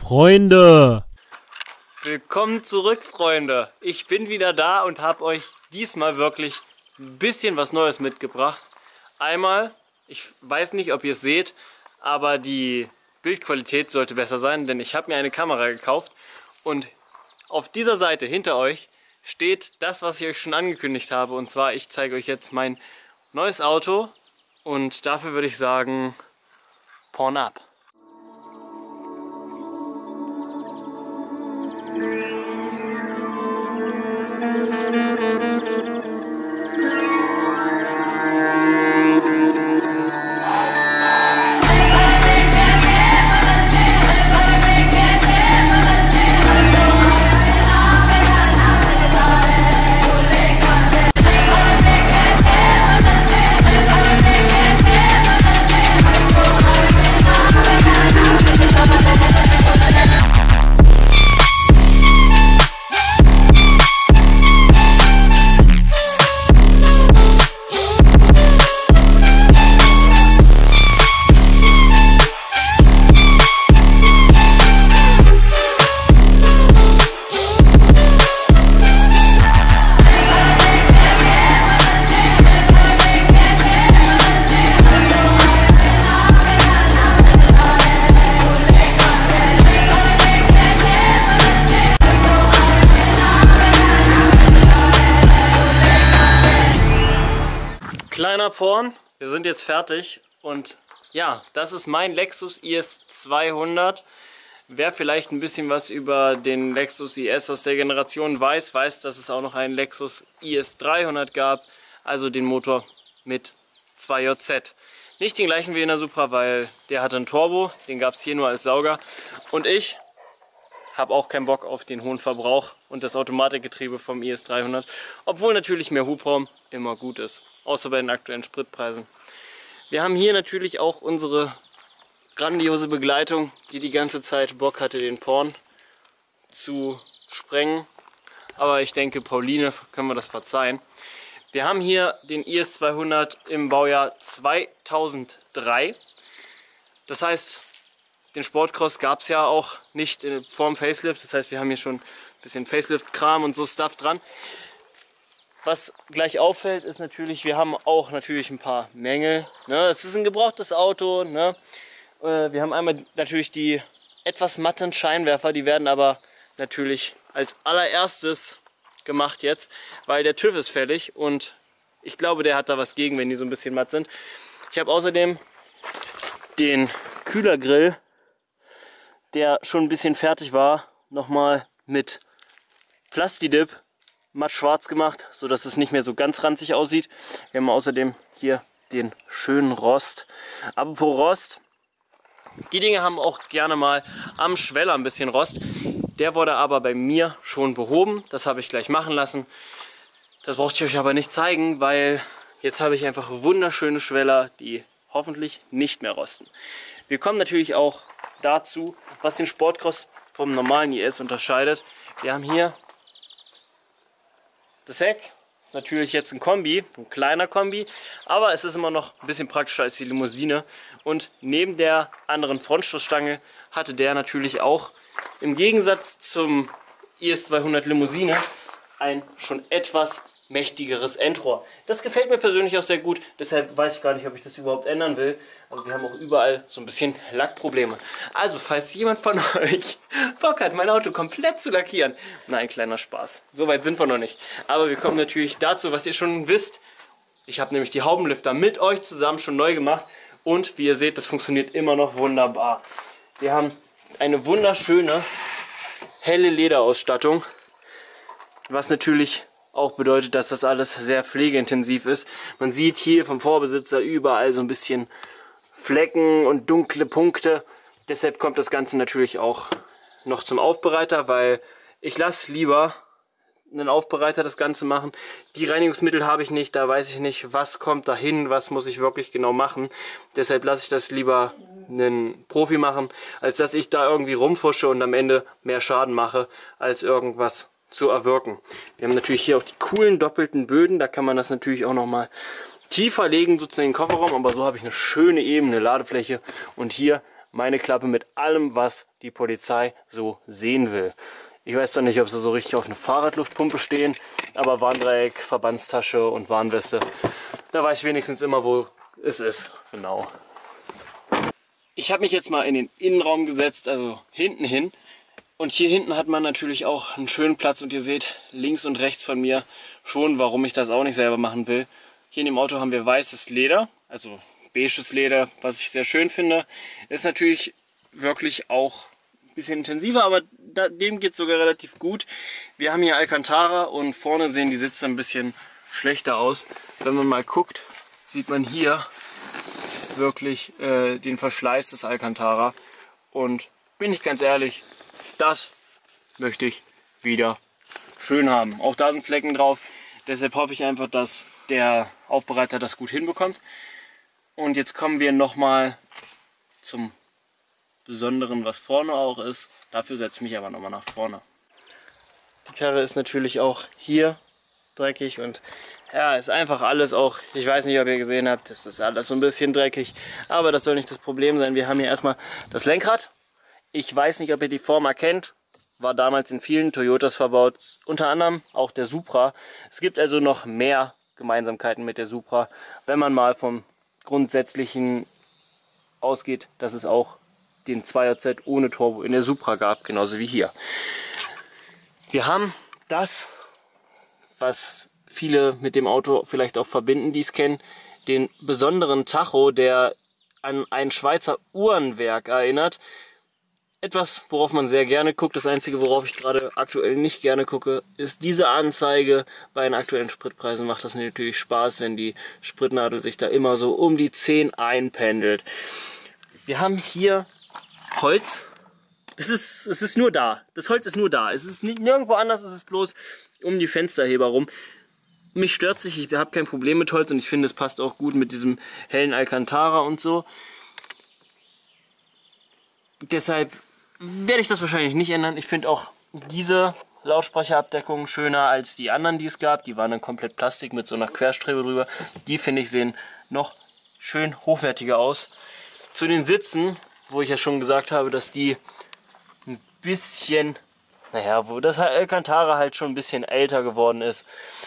Freunde! Willkommen zurück, Freunde. Ich bin wieder da und habe euch diesmal wirklich ein bisschen was Neues mitgebracht. Einmal, ich weiß nicht, ob ihr es seht, aber die Bildqualität sollte besser sein, denn ich habe mir eine Kamera gekauft und auf dieser Seite hinter euch steht das, was ich euch schon angekündigt habe. Und zwar, ich zeige euch jetzt mein neues Auto und dafür würde ich sagen, Porn ab. Kleiner Porn, wir sind jetzt fertig und ja, das ist mein Lexus IS 200. Wer vielleicht ein bisschen was über den Lexus IS aus der Generation weiß, dass es auch noch einen Lexus IS 300 gab, also den Motor mit 2JZ. Nicht den gleichen wie in der Supra, weil der hatte einen Turbo, den gab es hier nur als Sauger. Und ich habe auch keinen Bock auf den hohen Verbrauch und das Automatikgetriebe vom IS 300, obwohl natürlich mehr Hubraum immer gut ist, außer bei den aktuellen Spritpreisen. Wir haben hier natürlich auch unsere grandiose Begleitung, die die ganze Zeit Bock hatte, den Porn zu sprengen, aber ich denke, Pauline können wir das verzeihen. Wir haben hier den IS 200 im Baujahr 2003, das heißt, den Sportcross gab es ja auch nicht vorm Facelift, das heißt, wir haben hier schon ein bisschen Facelift-Kram und so Stuff dran. Was gleich auffällt, ist natürlich, wir haben auch natürlich ein paar Mängel. Ne? Es ist ein gebrauchtes Auto. Ne? Wir haben einmal natürlich die etwas matten Scheinwerfer, die werden aber natürlich als allererstes gemacht jetzt, weil der TÜV ist fällig und ich glaube, der hat da was gegen, wenn die so ein bisschen matt sind. Ich habe außerdem den Kühlergrill, der schon ein bisschen fertig war, nochmal mit Plastidip matt schwarz gemacht, so dass es nicht mehr so ganz ranzig aussieht. Wir haben außerdem hier den schönen Rost. Apropos Rost, die Dinge haben auch gerne mal am Schweller ein bisschen Rost. Der wurde aber bei mir schon behoben. Das habe ich gleich machen lassen. Das brauchte ich euch aber nicht zeigen, weil jetzt habe ich einfach wunderschöne Schweller, die hoffentlich nicht mehr rosten. Wir kommen natürlich auch dazu, was den Sportcross vom normalen IS unterscheidet. Wir haben hier das Heck, ist natürlich jetzt ein Kombi, ein kleiner Kombi, aber es ist immer noch ein bisschen praktischer als die Limousine. Und neben der anderen Frontstoßstange hatte der natürlich auch im Gegensatz zum IS 200 Limousine ein schon etwas mächtigeres Endrohr. Das gefällt mir persönlich auch sehr gut, deshalb weiß ich gar nicht, ob ich das überhaupt ändern will. Aber wir haben auch überall so ein bisschen Lackprobleme. Also, falls jemand von euch Bock hat, mein Auto komplett zu lackieren. Nein, kleiner Spaß. So weit sind wir noch nicht. Aber wir kommen natürlich dazu, was ihr schon wisst. Ich habe nämlich die Haubenlüfter mit euch zusammen schon neu gemacht. Und wie ihr seht, das funktioniert immer noch wunderbar. Wir haben eine wunderschöne, helle Lederausstattung. Was natürlich auch bedeutet, dass das alles sehr pflegeintensiv ist. Man sieht hier vom Vorbesitzer überall so ein bisschen Flecken und dunkle Punkte. Deshalb kommt das Ganze natürlich auch noch zum Aufbereiter, weil ich lasse lieber einen Aufbereiter das Ganze machen. Die Reinigungsmittel habe ich nicht, da weiß ich nicht, was kommt dahin, was muss ich wirklich genau machen. Deshalb lasse ich das lieber einen Profi machen, als dass ich da irgendwie rumfusche und am Ende mehr Schaden mache, als irgendwas zu erwirken. Wir haben natürlich hier auch die coolen doppelten Böden, da kann man das natürlich auch noch mal tiefer legen, sozusagen in den Kofferraum, aber so habe ich eine schöne ebene Ladefläche und hier meine Klappe mit allem, was die Polizei so sehen will. Ich weiß zwar nicht, ob sie so richtig auf eine Fahrradluftpumpe stehen, aber Warndreieck, Verbandstasche und Warnweste, da weiß ich wenigstens immer, wo es ist. Genau. Ich habe mich jetzt mal in den Innenraum gesetzt, also hinten hin. Und hier hinten hat man natürlich auch einen schönen Platz und ihr seht links und rechts von mir schon, warum ich das auch nicht selber machen will. Hier in dem Auto haben wir weißes Leder, also beiges Leder, was ich sehr schön finde. Ist natürlich wirklich auch ein bisschen intensiver, aber dem geht es sogar relativ gut. Wir haben hier Alcantara und vorne sehen die Sitze ein bisschen schlechter aus. Wenn man mal guckt, sieht man hier wirklich den Verschleiß des Alcantara. Und bin ich ganz ehrlich, das möchte ich wieder schön haben. Auch da sind Flecken drauf. Deshalb hoffe ich einfach, dass der Aufbereiter das gut hinbekommt. Und jetzt kommen wir nochmal zum Besonderen, was vorne auch ist. Dafür setze ich mich aber nochmal nach vorne. Die Karre ist natürlich auch hier dreckig und ja, ist einfach alles auch, ich weiß nicht, ob ihr gesehen habt, das ist alles so ein bisschen dreckig. Aber das soll nicht das Problem sein. Wir haben hier erstmal das Lenkrad. Ich weiß nicht, ob ihr die Form erkennt, war damals in vielen Toyotas verbaut, unter anderem auch der Supra. Es gibt also noch mehr Gemeinsamkeiten mit der Supra, wenn man mal vom Grundsätzlichen ausgeht, dass es auch den 2JZ ohne Turbo in der Supra gab, genauso wie hier. Wir haben das, was viele mit dem Auto vielleicht auch verbinden, die es kennen, den besonderen Tacho, der an ein Schweizer Uhrenwerk erinnert. Etwas, worauf man sehr gerne guckt, das einzige, worauf ich gerade aktuell nicht gerne gucke, ist diese Anzeige. Bei den aktuellen Spritpreisen macht das natürlich Spaß, wenn die Spritnadel sich da immer so um die 10 einpendelt. Wir haben hier Holz. Es ist nur da. Das Holz ist nur da. Es ist nirgendwo anders, es ist bloß um die Fensterheber rum. Mich stört sich, ich habe kein Problem mit Holz und ich finde, es passt auch gut mit diesem hellen Alcantara und so. Deshalb werde ich das wahrscheinlich nicht ändern. Ich finde auch diese Lautsprecherabdeckung schöner als die anderen, die es gab. Die waren dann komplett Plastik mit so einer Querstrebe drüber. Die, finde ich, sehen noch schön hochwertiger aus. Zu den Sitzen, wo ich ja schon gesagt habe, dass die ein bisschen, naja, wo das Alcantara halt schon ein bisschen älter geworden ist,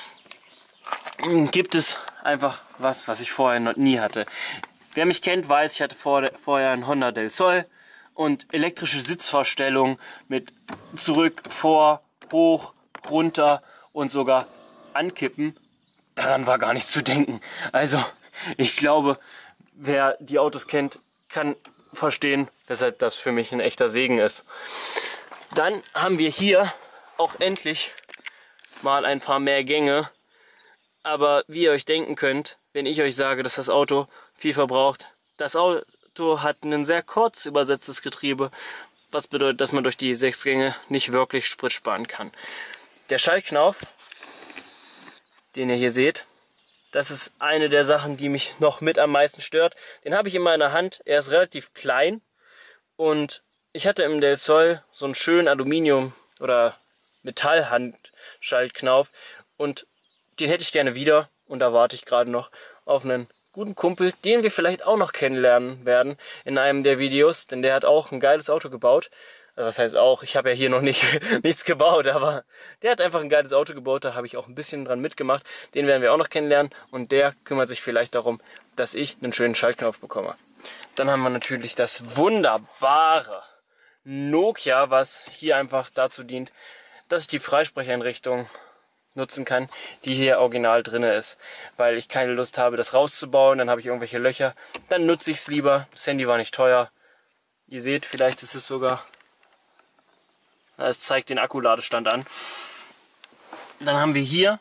gibt es einfach was ich vorher noch nie hatte. Wer mich kennt, weiß, ich hatte vorher einen Honda del Sol und elektrische Sitzverstellung mit zurück, vor, hoch, runter und sogar ankippen. Daran war gar nicht zu denken. Also ich glaube, wer die Autos kennt, kann verstehen, weshalb das für mich ein echter Segen ist. Dann haben wir hier auch endlich mal ein paar mehr Gänge. Aber wie ihr euch denken könnt, wenn ich euch sage, dass das Auto viel verbraucht, das Auto hat ein sehr kurz übersetztes Getriebe, was bedeutet, dass man durch die 6 Gänge nicht wirklich Sprit sparen kann. Der Schaltknauf, den ihr hier seht, das ist eine der Sachen, die mich noch mit am meisten stört. Den habe ich in meiner Hand, er ist relativ klein und ich hatte im Del Sol so einen schönen Aluminium- oder Metallhandschaltknauf und den hätte ich gerne wieder und da warte ich gerade noch auf einen guten Kumpel, den wir vielleicht auch noch kennenlernen werden in einem der Videos, denn der hat auch ein geiles Auto gebaut. Also was heißt auch, ich habe ja hier noch nichts gebaut, aber der hat einfach ein geiles Auto gebaut, da habe ich auch ein bisschen dran mitgemacht. Den werden wir auch noch kennenlernen und der kümmert sich vielleicht darum, dass ich einen schönen Schaltknopf bekomme. Dann haben wir natürlich das wunderbare Nokia, was hier einfach dazu dient, dass ich die Freisprecheinrichtung nutzen kann, die hier original drin ist, weil ich keine Lust habe, das rauszubauen, dann habe ich irgendwelche Löcher, dann nutze ich es lieber. Das Handy war nicht teuer. Ihr seht, vielleicht ist es sogar, es zeigt den Akkuladestand an. Dann haben wir hier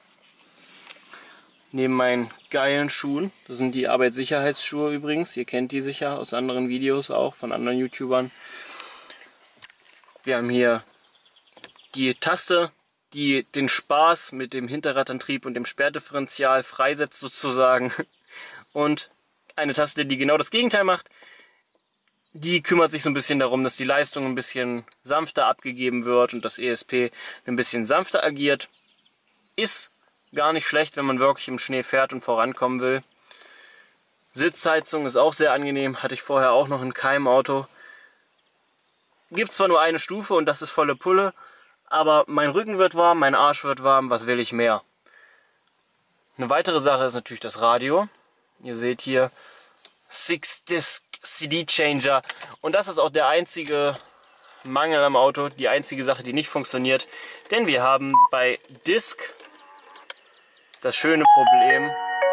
neben meinen geilen Schuhen, das sind die Arbeitssicherheitsschuhe übrigens, ihr kennt die sicher aus anderen Videos auch, von anderen YouTubern. Wir haben hier die Taste, die den Spaß mit dem Hinterradantrieb und dem Sperrdifferential freisetzt sozusagen. Und eine Taste, die genau das Gegenteil macht. Die kümmert sich so ein bisschen darum, dass die Leistung ein bisschen sanfter abgegeben wird und das ESP ein bisschen sanfter agiert. Ist gar nicht schlecht, wenn man wirklich im Schnee fährt und vorankommen will. Sitzheizung ist auch sehr angenehm, hatte ich vorher auch noch in keinem Auto. Gibt zwar nur eine Stufe und das ist volle Pulle, aber mein Rücken wird warm, mein Arsch wird warm, was will ich mehr? Eine weitere Sache ist natürlich das Radio. Ihr seht hier 6-Disc CD Changer und das ist auch der einzige Mangel am Auto, die einzige Sache, die nicht funktioniert, denn wir haben bei Disc das schöne Problem,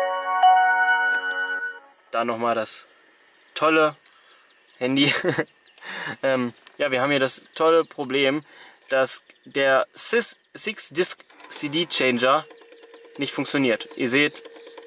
da nochmal das tolle Handy, ja, wir haben hier das tolle Problem, dass der 6-Disc CD Changer nicht funktioniert. Ihr seht,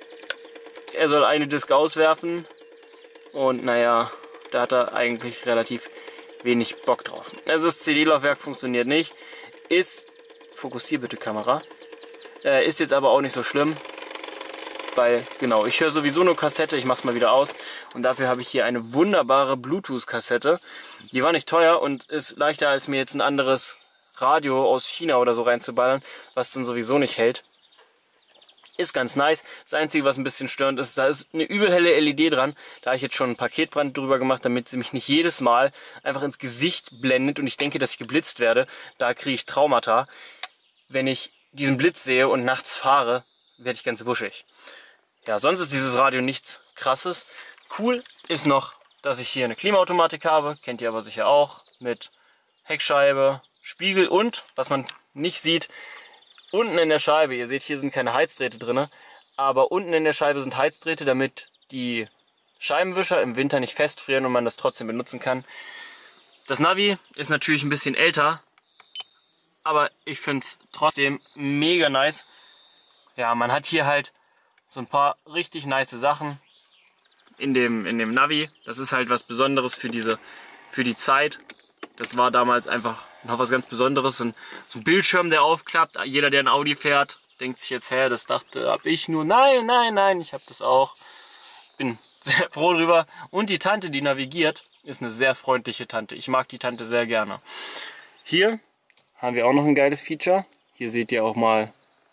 er soll eine Disc auswerfen und naja, da hat er eigentlich relativ wenig Bock drauf. Also das CD-Laufwerk funktioniert nicht. Fokussier bitte Kamera. Ist jetzt aber auch nicht so schlimm, weil genau, ich höre sowieso nur Kassette, ich mache es mal wieder aus und dafür habe ich hier eine wunderbare Bluetooth-Kassette. Die war nicht teuer und ist leichter als mir jetzt ein anderes Radio aus China oder so reinzuballern, was dann sowieso nicht hält. Ist ganz nice. Das Einzige, was ein bisschen störend ist, da ist eine übel helle LED dran. Da habe ich jetzt schon einen Paketbrand drüber gemacht, damit sie mich nicht jedes Mal einfach ins Gesicht blendet und ich denke, dass ich geblitzt werde. Da kriege ich Traumata. Wenn ich diesen Blitz sehe und nachts fahre, werde ich ganz wuschig. Ja, sonst ist dieses Radio nichts Krasses. Cool ist noch, dass ich hier eine Klimaautomatik habe. Kennt ihr aber sicher auch. Mit Heckscheibe, Spiegel und, was man nicht sieht, unten in der Scheibe, ihr seht, hier sind keine Heizdrähte drin, aber unten in der Scheibe sind Heizdrähte, damit die Scheibenwischer im Winter nicht festfrieren und man das trotzdem benutzen kann. Das Navi ist natürlich ein bisschen älter, aber ich finde es trotzdem mega nice. Ja, man hat hier halt so ein paar richtig nice Sachen in dem Navi. Das ist halt was Besonderes für die Zeit. Das war damals einfach noch was ganz Besonderes. So ein Bildschirm, der aufklappt. Jeder, der ein Audi fährt, denkt sich jetzt, hä, das dachte, hab ich nur. Nein, nein, nein, ich habe das auch. Bin sehr froh drüber. Und die Tante, die navigiert, ist eine sehr freundliche Tante. Ich mag die Tante sehr gerne. Hier haben wir auch noch ein geiles Feature. Hier seht ihr auch mal...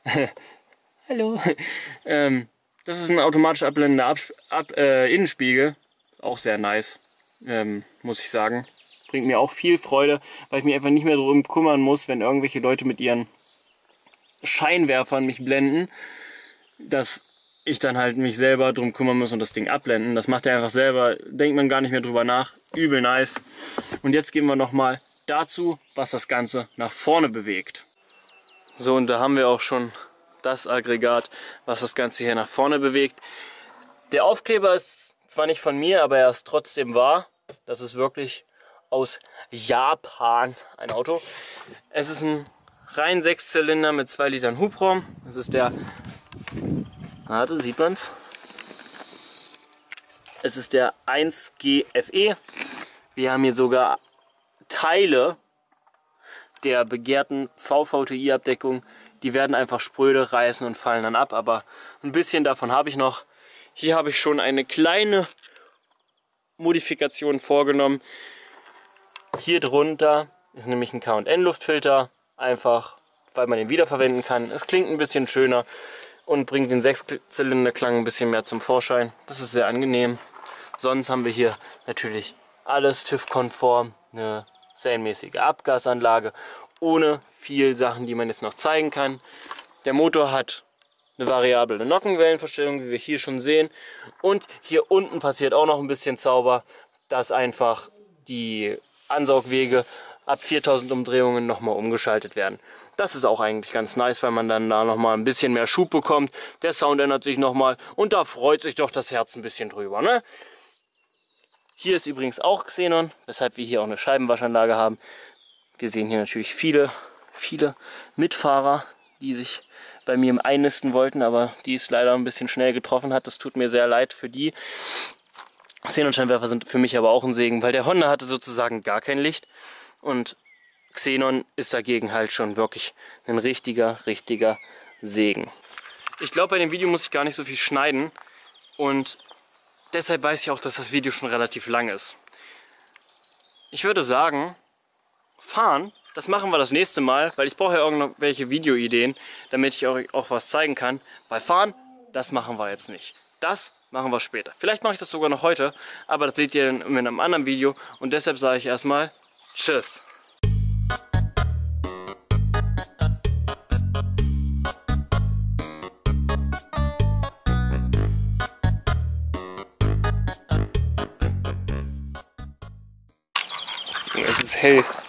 Hallo. Das ist ein automatisch abblendender Innenspiegel. Auch sehr nice, muss ich sagen. Bringt mir auch viel Freude, weil ich mich einfach nicht mehr darum kümmern muss, wenn irgendwelche Leute mit ihren Scheinwerfern mich blenden, dass ich dann halt mich selber darum kümmern muss und das Ding abblenden. Das macht er einfach selber, denkt man gar nicht mehr drüber nach. Übel nice. Und jetzt gehen wir nochmal dazu, was das Ganze nach vorne bewegt. So, und da haben wir auch schon das Aggregat, was das Ganze hier nach vorne bewegt. Der Aufkleber ist zwar nicht von mir, aber er ist trotzdem wahr. Das ist wirklich aus Japan ein Auto. Es ist ein rein 6-Zylinder mit 2 Litern Hubraum. Das ist der, warte, sieht man's? Es ist der 1G FE. Wir haben hier sogar Teile der begehrten VVTi-Abdeckung. Die werden einfach spröde, reißen und fallen dann ab, aber ein bisschen davon habe ich noch. Hier habe ich schon eine kleine Modifikation vorgenommen. Hier drunter ist nämlich ein K&N-Luftfilter, einfach weil man den wiederverwenden kann. Es klingt ein bisschen schöner und bringt den 6-Zylinder-Klang ein bisschen mehr zum Vorschein. Das ist sehr angenehm. Sonst haben wir hier natürlich alles TÜV-konform, eine serienmäßige Abgasanlage, ohne viel Sachen, die man jetzt noch zeigen kann. Der Motor hat eine variable Nockenwellenverstellung, wie wir hier schon sehen. Und hier unten passiert auch noch ein bisschen Zauber, dass einfach die Ansaugwege ab 4000 Umdrehungen nochmal umgeschaltet werden. Das ist auch eigentlich ganz nice, weil man dann da nochmal ein bisschen mehr Schub bekommt. Der Sound ändert sich nochmal und da freut sich doch das Herz ein bisschen drüber, ne? Hier ist übrigens auch Xenon, weshalb wir hier auch eine Scheibenwaschanlage haben. Wir sehen hier natürlich viele Mitfahrer, die sich bei mir einnisten wollten, aber die es leider ein bisschen schnell getroffen hat. Das tut mir sehr leid für die. Xenon-Scheinwerfer sind für mich aber auch ein Segen, weil der Honda hatte sozusagen gar kein Licht und Xenon ist dagegen halt schon wirklich ein richtiger Segen. Ich glaube, bei dem Video muss ich gar nicht so viel schneiden und deshalb weiß ich auch, dass das Video schon relativ lang ist. Ich würde sagen, fahren, das machen wir das nächste Mal, weil ich brauche ja irgendwelche Videoideen, damit ich euch auch was zeigen kann. Weil fahren, das machen wir jetzt nicht. Das machen wir später. Vielleicht mache ich das sogar noch heute, aber das seht ihr in einem anderen Video. Und deshalb sage ich erstmal Tschüss. Es ist hell.